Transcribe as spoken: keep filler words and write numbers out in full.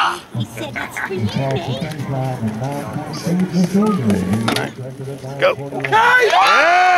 He said it's for you, Nate. Go. Nice.